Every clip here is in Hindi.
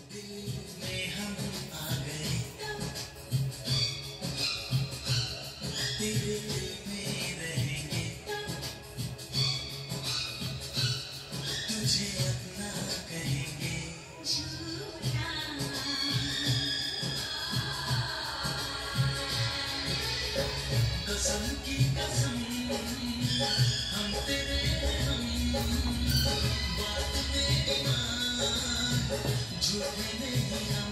दिल में हम आ गए, तेरे दिल में रहेंगे, तुझे अपना कहेंगे। कसम की कसम हम तेरे हम, बात में ईमान, झूठे नहीं हम।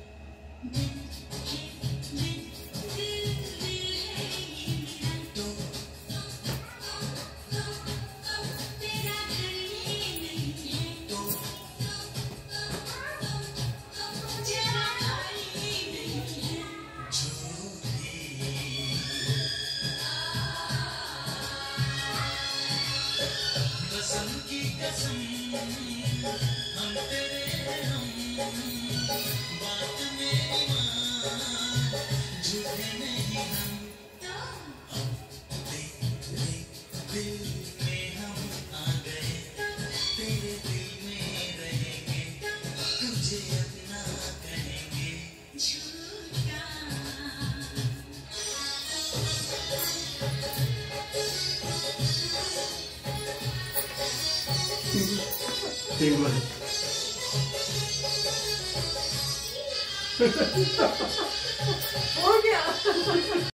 कसम की कसम हम तेरे हम, बात में ईमान, झूठे नहीं हम। अब तेरे दिल में हम आ गए, तेरे दिल में रहेंगे, तुझे अपना कहेंगे। हो गया।